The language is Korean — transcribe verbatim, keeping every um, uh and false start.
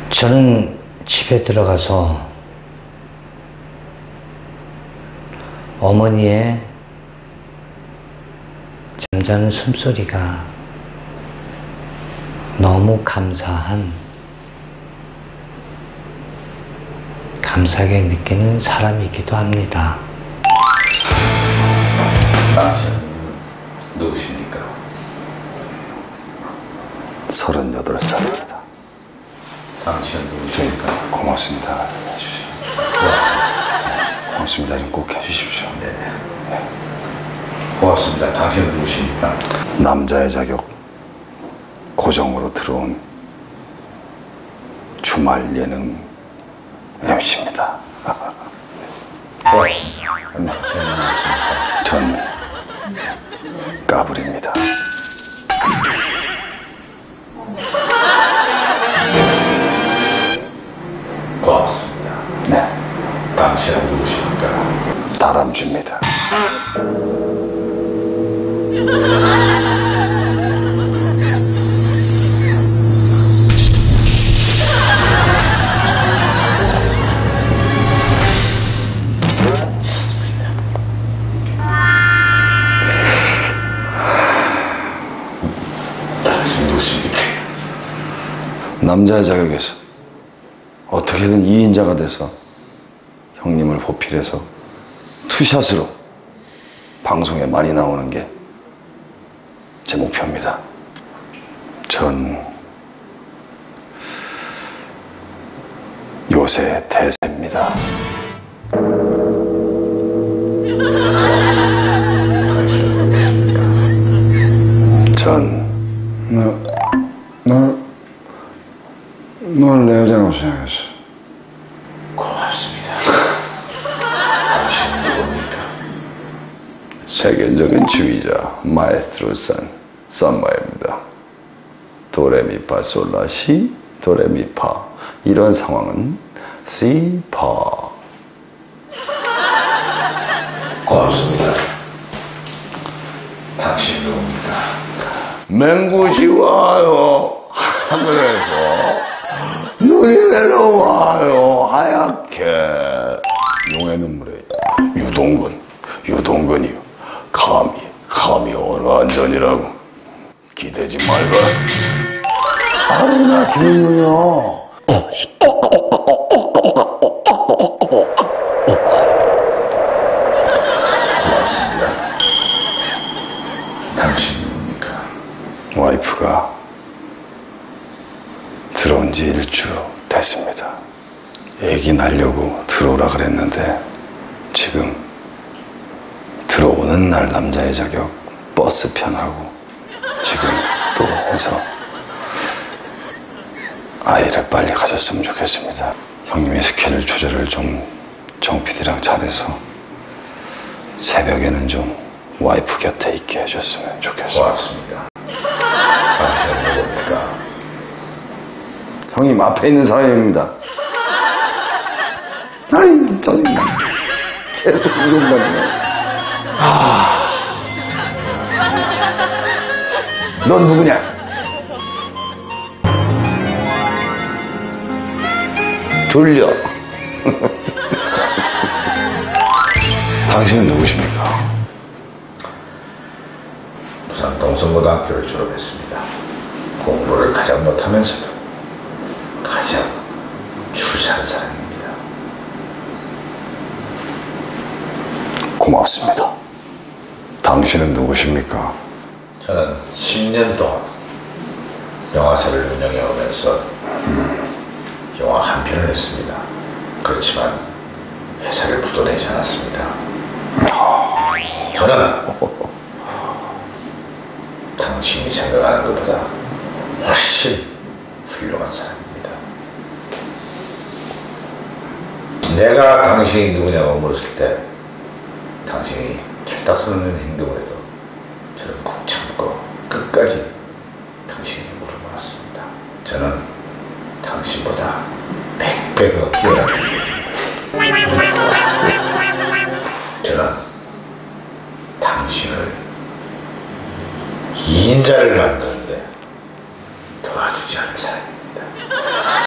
저는 집에 들어가서 어머니의 잠자는 숨소리가 너무 감사한, 감사하게 느끼는 사람이기도 합니다. 당신은 누구십니까? 서른여덟 살입니다. 당신은 누구십니까? 고맙습니다. 고맙습니다. 좀 꼭 해주십시오. 네. 고맙습니다. 당신은 누구십니까? 남자의 자격 고정으로 들어온 주말 예능 엠씨입니다. 고맙습니다. 네, 저는 맞습니다. 전 까불입니다. 고맙습니다. 네, 당신은 누구십니까? 다람쥐입니다. 당신 누구십니까? 남자의 자격에서 어떻게든 이인자가 돼서 형님을 보필해서 투샷으로 방송에 많이 나오는 게 제 목표입니다. 전 요새 대세입니다. 당신은 누구십니까? 전 너, 널, 널 내 여자라고 생각했어. 고맙습니다. 당신은 누굽니까? 세계적인 지휘자 마에스트로 산 삼마입니다. 도레미파솔라시 도레미파. 이런 상황은 시파. 고맙습니다. 당신 누굽니까? 맹구시 와요. 하늘에서 눈이 내려와요. 하얗게. 용의 눈물에 유동근, 유동근이요. 감히, 감히 어느 안전이라고. 기대지 말걸. 아유, 나 김인문이요. 고맙습니다. 당신 누굽니까? 와이프가 들어온 지 일주 됐습니다. 애기 낳으려고 들어오라 그랬는데 지금 들어오는 날 남자의 자격 버스 편하고 지금 또 해서 아이를 빨리 가졌으면 좋겠습니다. 형님의 스케줄 조절을 좀 정피디랑 잘해서 새벽에는 좀 와이프 곁에 있게 해줬으면 좋겠습니다. 고맙습니다. 당신은 누굽니까? 형님 앞에 있는 사람입니다. 아이, 짜증나. 계속 이런다네. 아. 넌 누구냐? 돌려. 당신은 누구십니까? 부산 동성고등학교를 졸업했습니다. 공부를 가장 못하면서도 가장 출세한 사람입니다. 고맙습니다. 당신은 누구십니까? 저는 십 년 동안 영화사를 운영해 오면서 영화 한 편을 했습니다. 그렇지만 회사를 부도내지 않았습니다. 저는 당신이 생각하는 것보다 훨씬 훌륭한 사람입니다. 내가 당신이 누구냐고 물었을 때 당신이 철딱서는 행동을 해도 저는 꼭 참고 끝까지 당신이 물을 몰았습니다. 저는 당신보다 백 배 더 뛰어납니다. 저는 당신을 이인자를 만드는데 도와주지 않을 사람입니다.